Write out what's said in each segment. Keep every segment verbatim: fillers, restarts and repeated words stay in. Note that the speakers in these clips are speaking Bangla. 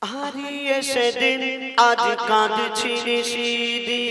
হারিয়ে সেদিন আজ কাঁদছি নিশিদিন,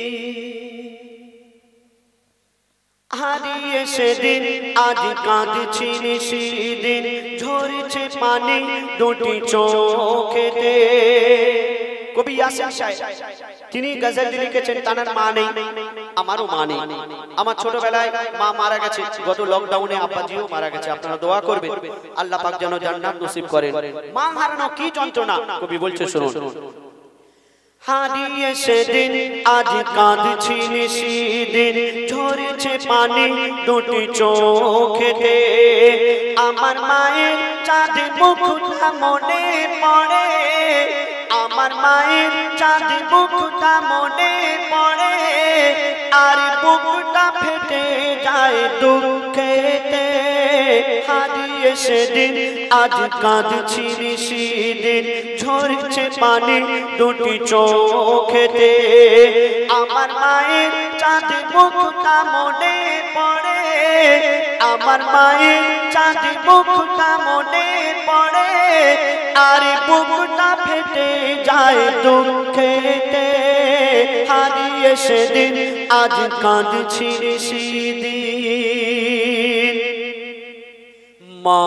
হারিয়ে সেদিন আজ কাঁদছি নিশিদিন, ঝরছে পানি দুটি চোখেতে। কবি ইয়াসিন সাহেব তিনি গজলটি লিখেছেন, তার মা নেই, আমারও মা নেই। আমার ছোটবেলায় মা মারা গেছে, গত লকডাউনে আব্বাজিও মারা গেছে। আপনারা দোয়া করবেন আল্লাহ পাক যেন জান্নাত নসিব করেন। মা হারানো কি যন্ত্রণা, কবি বলছে শুনুন। হারিয়ে সেদিন আজ কাঁদছি নিশিদিন, ঝরছে পানি দুটি চোখেতে। আমার মায়ের চাঁদ মুখটা মনে পড়ে, আমার মায়ের চাঁদ মুখটা মনে পড়ে, আর বুকটা ফেটে যায় দুঃখেতে। হারিয়ে সেদিন আজ কাঁদছি নিশিদিন, ঝরছে পানি দুটি চোখেতে। আমার মায়ের চাঁদ মুখটা মনে পড়ে, আমার মায়ের চাঁদ মুখটা মনে পড়ে, আর বুকটা ফেটে যায় দুঃখেতে। হারিয়ে সেদিন আজ কাঁদছি নিশিদিন। মা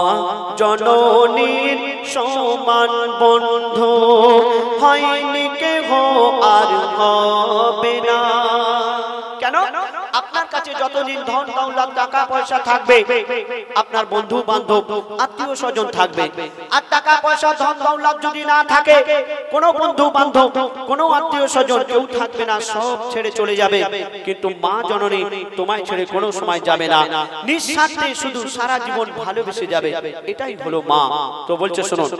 জননীর সমান বন্ধু হয়নি কেহ আর হবে না। কেন? আপনার কাছে যতদিন ধন দৌলত টাকা পয়সা থাকবে, আপনার বন্ধু বান্ধব আত্মীয় স্বজন থাকবে। আর টাকা পয়সা ধন দৌলত যদি না থাকে, কোনো বন্ধু বান্ধব কোনো আত্মীয় স্বজন কেউ থাকবে না, সব ছেড়ে চলে যাবে। কিন্তু মা জননী তোমায় ছেড়ে কোনো সময় যাবে না, নিঃস্বার্থে শুধু সারা জীবন ভালোবেসে যাবে। এটাই হলো মা। তো বলছে শুনুন,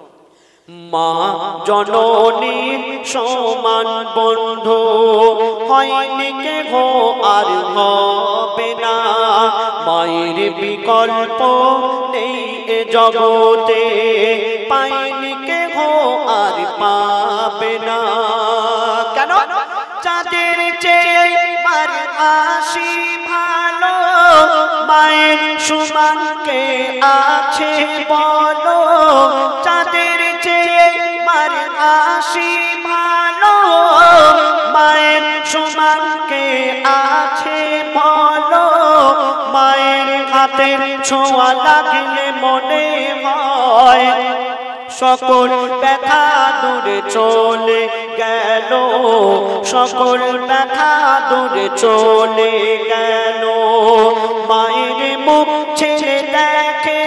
মা জননীর সমান বন্ধু হয়নি কেহ আর হবে না। মায়ের বিকল্প নেই এ জগতে, পায়নি কেহ আর পাবে না। কেন? চাঁদের চেয়ে মার হাসি ভালো, মায়ের সমান কে আছে বলো। চাঁদের চেয়ে মার হাসি ভালো, মায়ের সমান কে আছে বলো। মায়ের হাতের ছোঁয়া লাগলে মনে হয় সকল ব্যথা দূরে চলে গেল, সকল ব্যথা দূরে চলে গেল। মায়ের মুখ ছেড়ে দেখে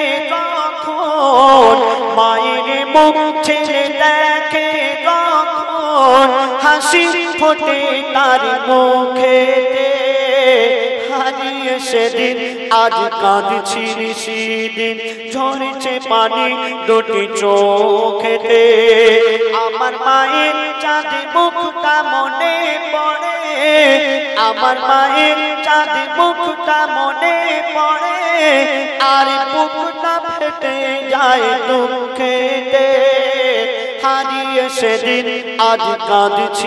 যখন, মায়ের মুখ ছেড়ে দেখে যখন, হাসি ফোটে তার মুখেতে। হারিয়ে সেদিন আজ কাঁদছি নিশিদিন, ঝরছে পানি দুটি চোখেতে। আমার মায়ের চাঁদ মুখটা মনে পড়ে, আমার মায়ের চাঁদ মুখটা মনে পড়ে, আর বুকটা ফেটে যায় দুঃখেতে। হারিয়ে সেদিন আজ কাঁদছি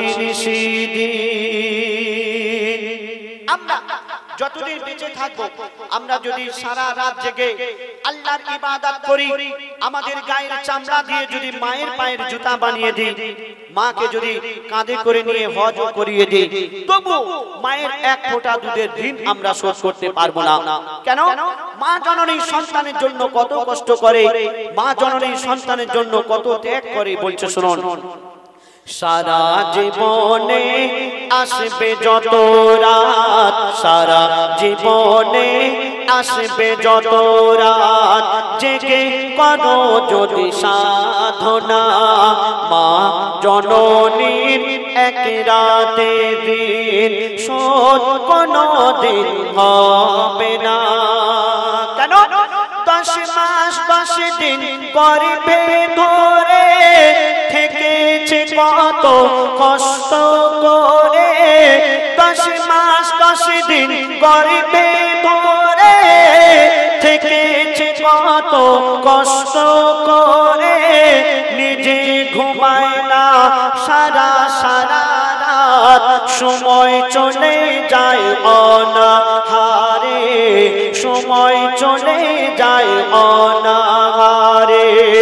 নিশিদিন। আমরা যতদিন বেঁচে থাকবো, আমরা যদি সারা রাত জেগে আল্লাহর ইবাদত করি, আমাদের গায়ের চামড়া দিয়ে যদি মায়ের পায়ের জুতা বানিয়ে দিই, মাকে যদি কাঁধে করে নিয়ে হজ করিয়ে দিই, তবু মায়ের এক ফোঁটা দুধের ঋণ আমরা শোধ করতে পারবো না। কেন? মা জননী সন্তানের জন্য কত কষ্ট করে, মা জননী সন্তানের জন্য কত ত্যাগ করে। বলছে শুনুন, সারা জীবনে আসবে যত রাত, সারা জীবনে আসবে যত রাত, জেগে করো যদি সাধনা, মা জননীর এক রাতে দিন শোধ কোনো দিন হবে না। কেন? দশ মাস দশ দিন গর্ভে ধরে থেকেছে কত কষ্ট করে, দশ মাস দশ দিন গর্ভে ধরে থেকেছে কত কষ্ট করে। নিজে ঘুমায় না সারা সারা রাত, সময় চলে যায় অনাহারে, সময় চলে যায় অনাহারে,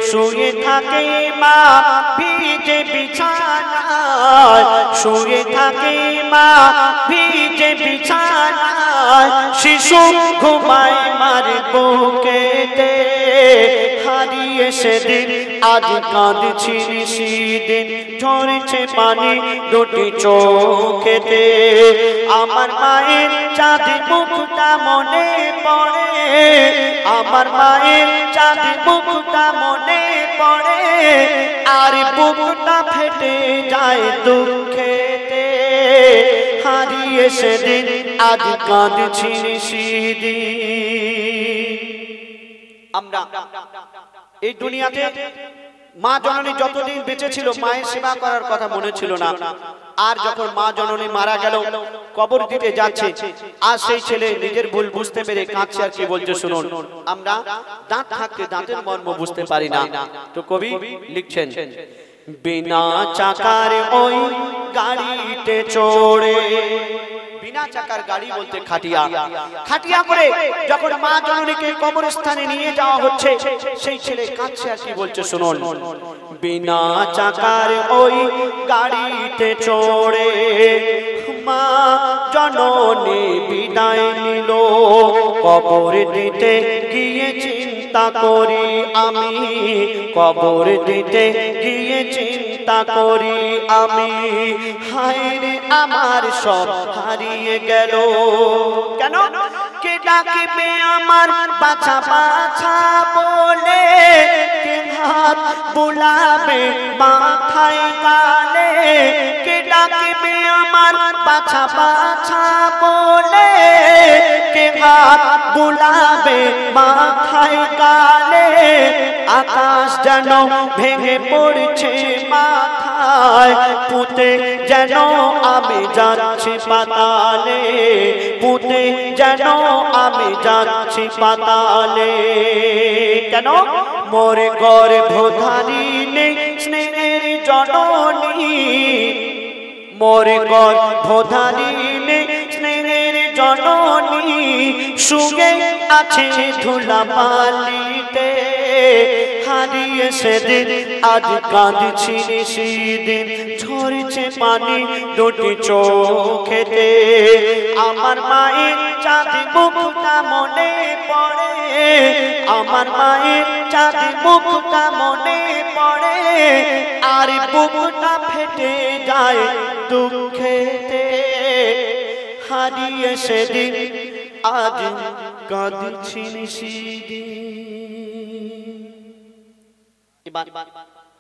শুয়ে থাকে মা ভিজে বিছানায়, শুয়ে থাকে মা ভিজে বিছানায়, শিশু ঘুমায় মার বুকেতে। হারিয়ে সেদিন আজ কাঁদছি নিশিদিন, ঝরছে পানি দুটি চোখেতে। আমার মায়ের চাঁদি মুখটা মনে পড়ে, আমার মায়ের চাঁদি মুখটা মনে পড়ে, আর বুকটা ফেটে যায় দুঃখেতে। হারিয়ে সেদিন আজ কাঁদছি নিশিদিন। আমরা এই দুনিয়াতে মা জননী যতদিন বেঁচে ছিল মায়ের সেবা করার কথা মনে ছিল না। আর যখন মা জননী মারা গেল, কবর দিতে যাচ্ছে, আর সেই ছেলে নিজের ভুল বুঝতে পেরে কাঁদছে। আর কি বলছে শুনুন, আমরা দাঁত থাকতে দাঁতের মর্ম বুঝতে পারি না। তো কবি লিখছেন, বিনা চাকার ওই গাড়িতে চড়ে, বিনা চাকার গাড়ি বলতে খাটিয়া, খাটিয়া করে যখন মা জননীকে কবরস্থানে নিয়ে যাওয়া হচ্ছে, সেই ছেলে কাঁদছে। আর কি বলছে শুনুন, বিনা চাকার ওই গাড়িতে চড়ে মা জননী বিদায় নিল, কবর দিতে গিয়ে চিন্তা করি আমি, কবর দিতে গিয়ে চিন্তা করি আমি, হায় রে আমার সব হারিয়ে গেল। কেন? কে ডাকবে আমার বাছা বাছা বলে, কে হাত বুলাবে মাথায় গালে, কে ডাকবে আমার বাছা বাছা বলে, কে হাত বুলাবে মাথায় গালে। আকাশ যেন ভেঙে পড়ছে মাথায়, পুঁতে যেন আমি যাচ্ছি পাতালে, পুঁতে যেন আমি যাচ্ছি পাতালে। কেন? মোর গর্ভধারিণী স্নেহের জননী, মোর গর্ভধারিণী স্নেহের জননী, শুয়ে আছে ধুলাবালিতে। হারিয়ে সেদিন আজ কাঁদছি নিশিদিন, ঝরছে পানি দুটি চোখেতে। আমার মায়ের চাঁদি মুখটা মনে পড়ে, আমার মায়ের চাঁদি মুখটা মনে পড়ে, আর বুকটা ফেটে যায় দুঃখেতে। হারিয়ে সেদিন আজ কাঁদছি নিশিদিন।